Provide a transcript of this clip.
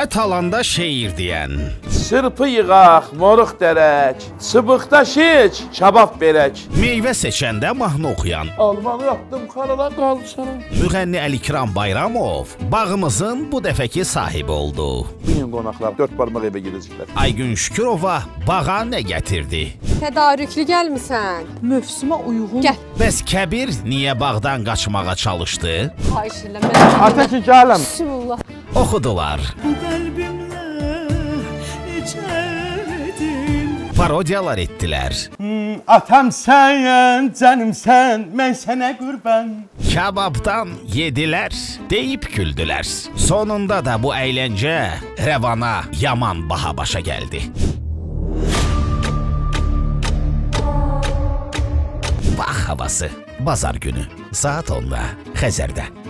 Ət alanda şeir deyən. Sırpı yığaq, moruq dərək, çıbıqda şiç, kabab verək. Meyvə seçəndə mahnı oxuyan. Almanı yapdım, karala qaldı sana. Müğənni Əlikram Bayramov bağımızın bu dəfəki sahibi oldu. Bu gün qonaqlar 4 barmaq evə gedəcəklər. Aygün Şükürova bağa nə gətirdi? Tədarüklü gəlmisən. Mövsümə uyğun. Gəl. Bəs Kəbir niyə bağdan qaçmağa çalışdı? Xahiş edirəm. Ata ki, gələm. Bismillah. Oxudular. Parodiyalar etdilər. Atam sən, canım sən, mən sənə qurban. Kababdan yedilər, deyib güldülər. Sonunda da bu əyləncə rəvana yaman baha başa gəldi. Bax havası, bazar günü, saat 10'da Xəzərdə.